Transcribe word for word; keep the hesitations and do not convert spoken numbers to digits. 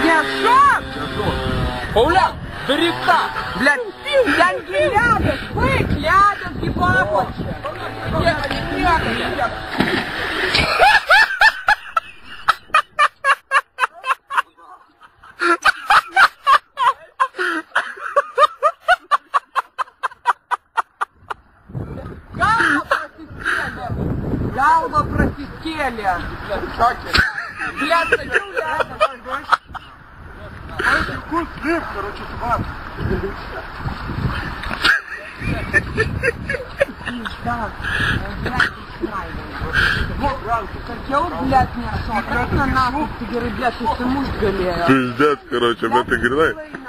Я что? Пауляк, до река! Блядь, я не рядом, вы рядом, типа, больше. Я не рядом. Галва просистели. Блядь, садил я. Какой слив, короче, тварь. Да, блядь, хотел, блядь, не смотреть на нахуй, ты говоришь, блядь, ты муж галея. Пиздец, короче, об этой грязной.